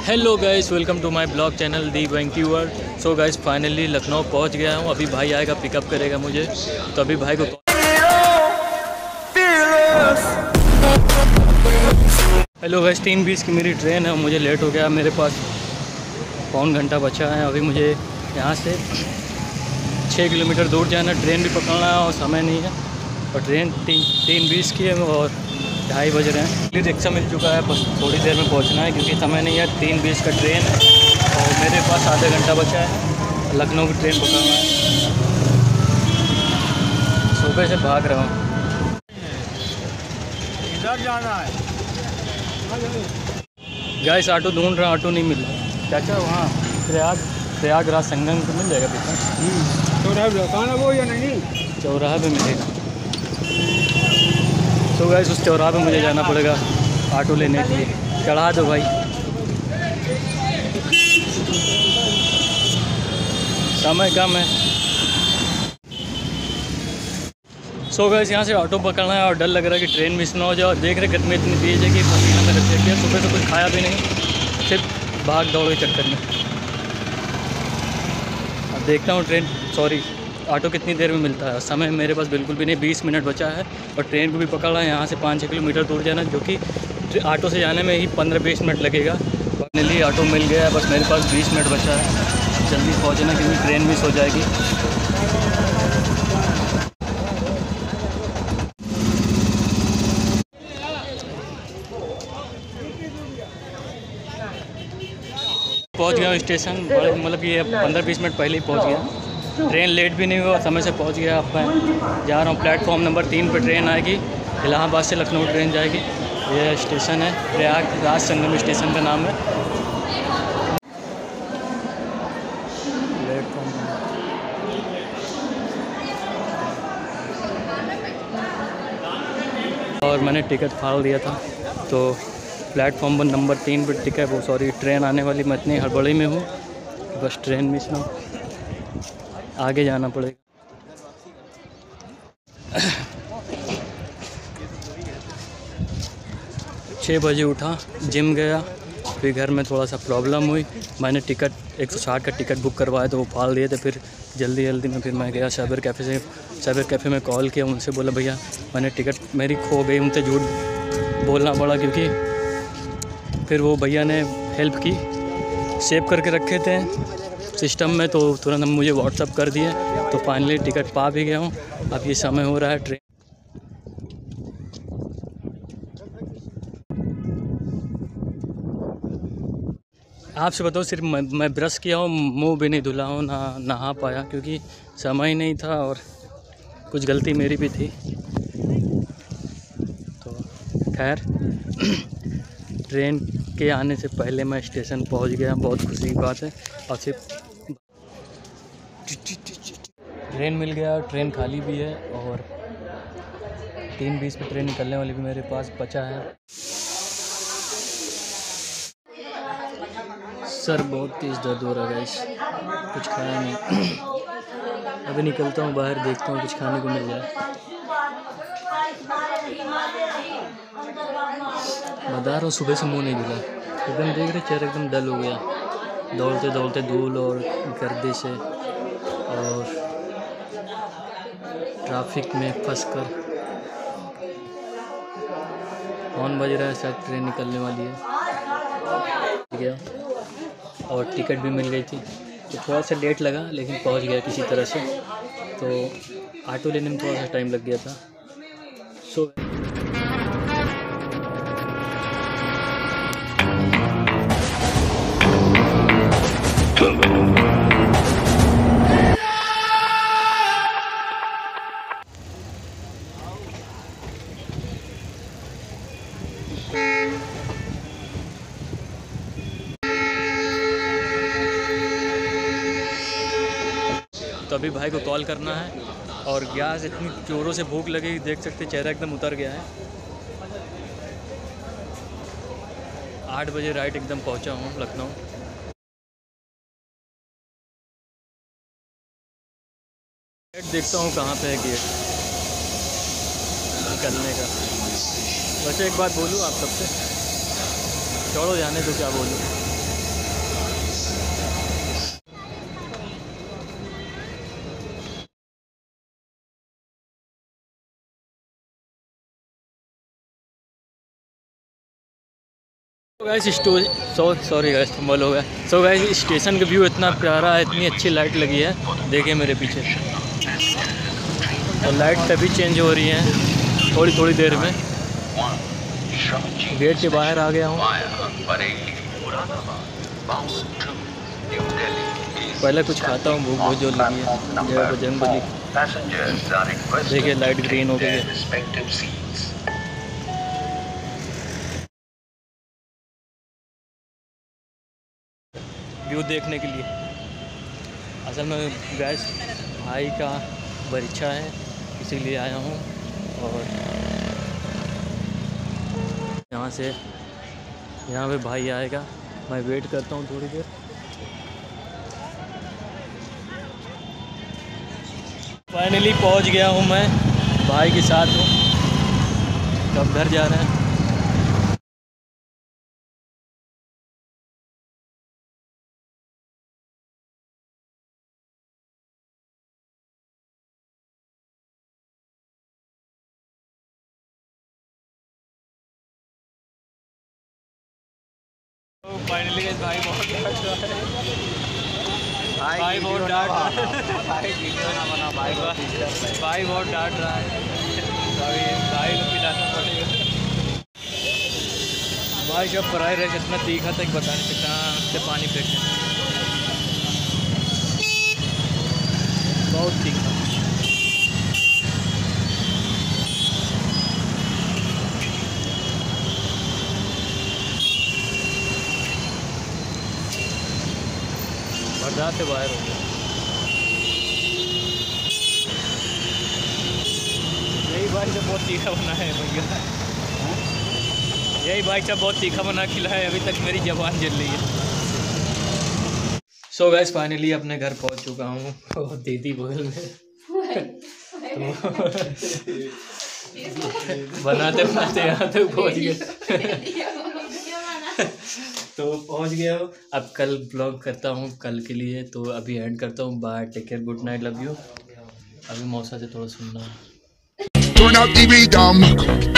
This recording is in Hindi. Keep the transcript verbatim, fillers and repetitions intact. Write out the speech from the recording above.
Hello guys, welcome to my blog channel the Venky world. So guys, finally Lucknow पहुंच गया हूं। अभी भाई आएगा, पिकअप करेगा मुझे। तो अभी भाई को हेलो गाइस, तीन बीस की मेरी ट्रेन है। मुझे लेट हो गया, मेरे पास पौन घंटा बचा है। अभी मुझे यहाँ से छः किलोमीटर दूर जाना, ट्रेन भी पकड़ना है और समय नहीं है। और ट्रेन तीन तीन बीस की है और ढाई बज रहे हैं। रिक्शा मिल चुका है, बस थोड़ी देर में पहुंचना है क्योंकि समय नहीं है। तीन बीस का ट्रेन है और मेरे पास आधा घंटा बचा है। लखनऊ की ट्रेन पकड़ना है। सुबह से भाग रहा हूँ। इधर जाना है। गाइस, ऑटो ढूंढ रहा, ऑटो नहीं मिल रहा। चाचा वहाँ प्रयाग प्रयागराज संगम को मिल जाएगा पीछे? चौराहा कहाँ है वो या नहीं? चौराहा पे मिलेगा। तो गाइस, उस चौराहा पे मुझे जाना पड़ेगा ऑटो लेने के लिए। चढ़ा दो भाई, समय कम है। सो गाइस, यहाँ से ऑटो पकड़ना है और डर लग रहा है कि ट्रेन मिस ना हो जाए। और देख रहे गर्मी इतनी तेज़ है कि पसीना में रख गया। सुबह से कुछ खाया भी नहीं, सिर्फ भाग दौड़ के चक्कर में। अब देखता हूँ ट्रेन सॉरी ऑटो कितनी देर में मिलता है। समय मेरे पास बिल्कुल भी नहीं, बीस मिनट बचा है। और ट्रेन को भी पकड़ा है, यहाँ से पाँच छः किलोमीटर दूर जाना, जो कि ऑटो से जाने में ही पंद्रह बीस मिनट लगेगा। फाइनली ऑटो मिल गया है, बस मेरे पास बीस मिनट बचा है। जल्दी पहुँचना क्योंकि ट्रेन मिस हो जाएगी। पहुँच गया हूँ स्टेशन। मतलब ये पंद्रह बीस मिनट पहले ही पहुँच गया। ट्रेन लेट भी नहीं हुआ, समय से पहुंच गया। अब मैं जा रहा हूँ प्लेटफॉर्म नंबर तीन पर। ट्रेन आएगी, इलाहाबाद से लखनऊ ट्रेन जाएगी। ये स्टेशन है, प्रयागराज संगम स्टेशन का नाम है। प्लेटफॉर्म और मैंने टिकट फाड़ दिया था, तो प्लेटफॉर्म पर नंबर तीन पर टिकट वो सॉरी ट्रेन आने वाली। मैं इतनी हड़बड़ी में हूँ, बस ट्रेन मिस ना, आगे जाना पड़ेगा। छः बजे उठा, जिम गया, फिर घर में थोड़ा सा प्रॉब्लम हुई। मैंने टिकट एक सौ साठ का टिकट बुक करवाया तो वो फाड़ दिए थे। फिर जल्दी जल्दी में फिर मैं गया साइबर कैफ़े से। साइबर कैफ़े में कॉल किया, उनसे बोला भैया मैंने टिकट मेरी खो गई। उनसे झूठ बोलना पड़ा क्योंकि फिर वो भैया ने हेल्प की, सेव करके रखे थे सिस्टम में, तो तुरंत हम मुझे व्हाट्सअप कर दिए। तो फाइनली टिकट पा भी गया हूँ। अब ये समय हो रहा है ट्रेन। आपसे बताओ, सिर्फ मैं, मैं ब्रश किया हूँ, मुंह भी नहीं धुला हूँ, ना नहा पाया क्योंकि समय ही नहीं था और कुछ गलती मेरी भी थी। तो खैर ट्रेन के आने से पहले मैं स्टेशन पहुँच गया, बहुत खुशी की बात है। और सिर्फ ट्रेन मिल गया, ट्रेन खाली भी है और तीन बीस पे ट्रेन निकलने वाली भी मेरे पास बचा है। सर बहुत तेज़ दर्द हो रहा है गाइस, कुछ खाया नहीं। अभी निकलता हूँ बाहर, देखता हूँ कुछ खाने को मिल जाए। बता रहा हूँ, सुबह से मुँह नहीं धुला, एकदम देख रहे चेहरा एकदम डल हो गया, दौड़ते दौड़ते धूल और गर्दे से और ट्रैफिक में फंसकर। हॉर्न बज रहा है, शायद ट्रेन निकलने वाली है। गया और टिकट भी मिल गई थी, तो थोड़ा सा लेट लगा लेकिन पहुंच गया किसी तरह से। तो ऑटो लेने में थोड़ा सा टाइम लग गया था। सो तो अभी भाई को कॉल करना है और गैस इतनी जोरों से भूख लगी, देख सकते चेहरा एकदम उतर गया है। आठ बजे राइट एकदम पहुंचा हूँ लखनऊ। गेट देखता हूँ कहाँ पे है गेट निकलने का। वैसे एक बात बोलूँ आप सबसे, छोड़ो जाने दो, क्या बोलूँ। गाइस स्टो सो सॉरी गाइस थंबल हो गया। सो गाइस स्टेशन का व्यू इतना प्यारा है, इतनी अच्छी लाइट लगी है, देखिए मेरे पीछे। और लाइट तभी चेंज हो रही है थोड़ी थोड़ी देर में। गेट के बाहर आ गया हूँ। पहले कुछ खाता हूँ, भूख बहुत जोर लगी है। जय बजरंगबली। देखिए लाइट ग्रीन हो गई है। व्यू देखने के लिए। असल में गैस भाई का परीक्षा है इसीलिए आया हूँ। और यहाँ से यहाँ पे भाई आएगा, मैं वेट करता हूँ थोड़ी देर। फाइनली पहुँच गया हूँ मैं, भाई के साथ हूँ। कब घर जा रहे हैं? तो फाइनली भाई बहुत डांट रहा है। भाई बहुत डांट रहा है। भाई भाई बहुत डांट रहा है। भाई भाई को पिलाना पड़ेगा। भाई जब फ्राई राइस इतना तीखा तक बता नहीं सकता से पानी फेंकने, बहुत तीखा। बर्दाश्त से बाहर हो गया। यही भाई सब बहुत तीखा बना है भैया, यही भाई सब बहुत तीखा बना खिलाया है, अभी तक मेरी जबान जल रही है। सो गाइस फाइनली अपने घर पहुंच चुका हूँ। और दीदी बगल में तो बनाते बनाते यहाँ तक पहुँच गए। तो पहुंच गया हूँ। अब कल ब्लॉग करता हूँ कल के लिए, तो अभी एंड करता हूँ। Bye, take care, good night, love you. अभी मौसा से थोड़ा सुनना है।